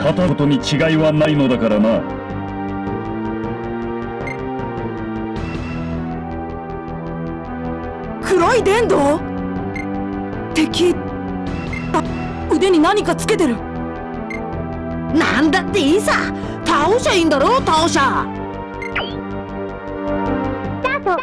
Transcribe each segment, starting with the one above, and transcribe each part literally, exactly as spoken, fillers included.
片言に違いはないのだからな。 黒い電動？敵、あ、腕に何かつけてる。 なんだっていいさ。倒しゃいいんだろ、倒しゃ。スタート。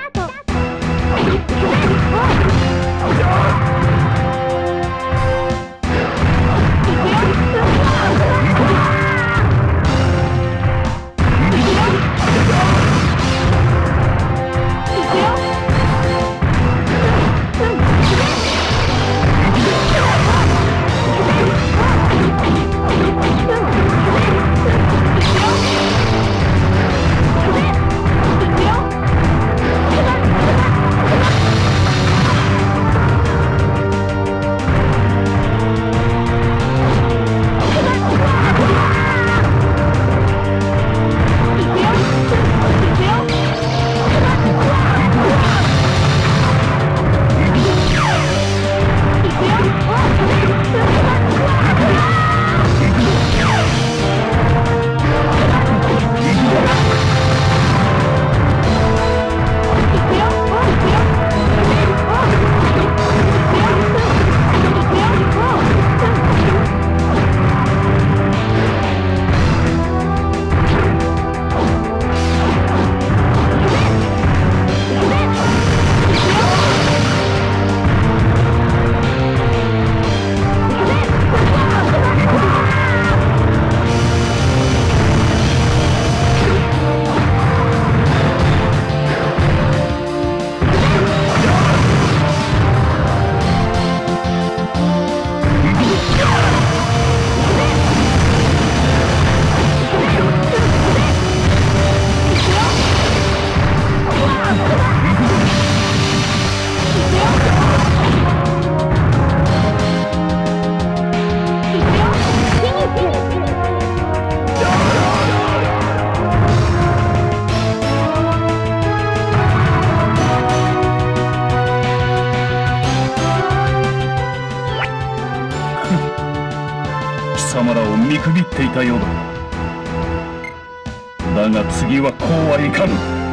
貴様らを見くびっていたようだ。だが次はこうはいかぬ。